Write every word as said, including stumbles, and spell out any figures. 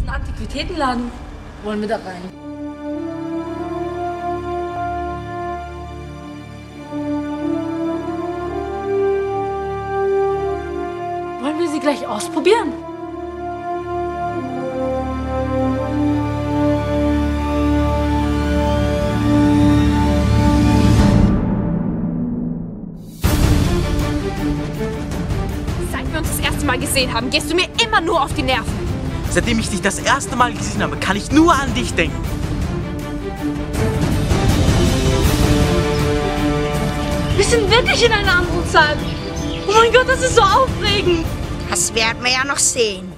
ein Antiquitätenladen. Wollen wir da rein? Wollen wir sie gleich ausprobieren? Seit wir uns das erste Mal gesehen haben, gehst du mir immer nur auf die Nerven. Seitdem ich dich das erste Mal gesehen habe, kann ich nur an dich denken. Wir sind wirklich in einer anderen Zeit. Oh mein Gott, das ist so aufregend. Das werden wir ja noch sehen.